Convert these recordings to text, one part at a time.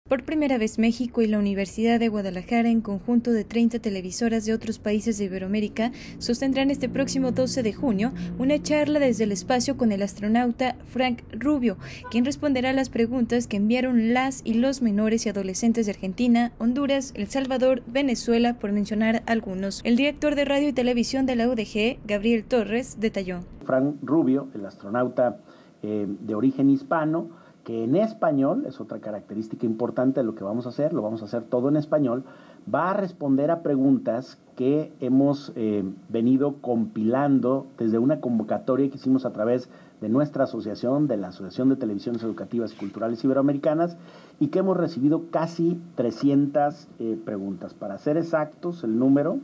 Por primera vez, México y la Universidad de Guadalajara, en conjunto de 30 televisoras de otros países de Iberoamérica, sostendrán este próximo 12 de junio una charla desde el espacio con el astronauta Frank Rubio, quien responderá a las preguntas que enviaron las y los menores y adolescentes de Argentina, Honduras, El Salvador, Venezuela, por mencionar algunos. El director de radio y televisión de la UDG, Gabriel Torres, detalló. Frank Rubio, el astronauta de origen hispano, que en español, es otra característica importante de lo que vamos a hacer, lo vamos a hacer todo en español, va a responder a preguntas que hemos venido compilando desde una convocatoria que hicimos a través de nuestra asociación, de la Asociación de Televisiones Educativas y Culturales Iberoamericanas, y que hemos recibido casi 300 preguntas. Para ser exactos, el número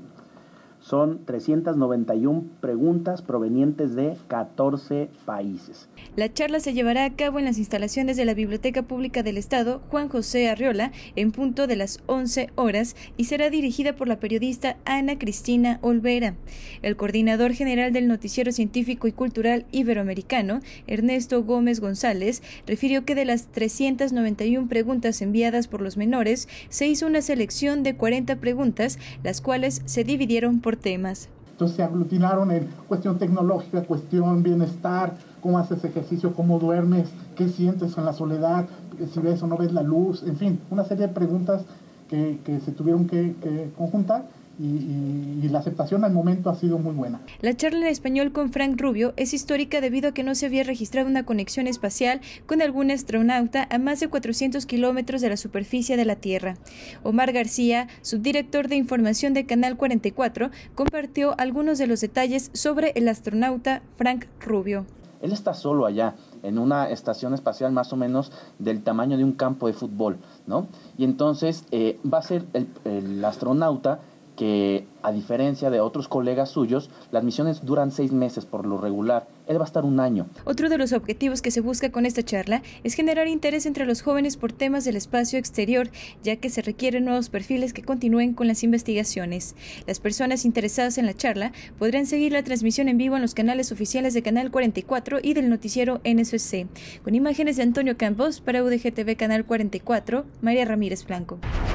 son 391 preguntas provenientes de 14 países. La charla se llevará a cabo en las instalaciones de la Biblioteca Pública del Estado Juan José Arriola en punto de las 11 horas y será dirigida por la periodista Ana Cristina Olvera. El coordinador general del Noticiero Científico y Cultural Iberoamericano, Ernesto Gómez González, refirió que de las 391 preguntas enviadas por los menores, se hizo una selección de 40 preguntas, las cuales se dividieron por temas. Entonces se aglutinaron en cuestión tecnológica, cuestión bienestar, cómo haces ejercicio, cómo duermes, qué sientes en la soledad, si ves o no ves la luz, en fin, una serie de preguntas que se tuvieron que conjuntar y la aceptación al momento ha sido muy buena. La charla en español con Frank Rubio es histórica debido a que no se había registrado una conexión espacial con algún astronauta a más de 400 kilómetros de la superficie de la Tierra. Omar García, subdirector de información de Canal 44, compartió algunos de los detalles sobre el astronauta Frank Rubio. Él está solo allá, en una estación espacial más o menos del tamaño de un campo de fútbol, ¿no? Y entonces va a ser el astronauta que, a diferencia de otros colegas suyos, las misiones duran 6 meses por lo regular. Él va a estar 1 año. Otro de los objetivos que se busca con esta charla es generar interés entre los jóvenes por temas del espacio exterior, ya que se requieren nuevos perfiles que continúen con las investigaciones. Las personas interesadas en la charla podrán seguir la transmisión en vivo en los canales oficiales de Canal 44 y del noticiero NSC. Con imágenes de Antonio Campos, para UDG TV Canal 44, María Ramírez Blanco.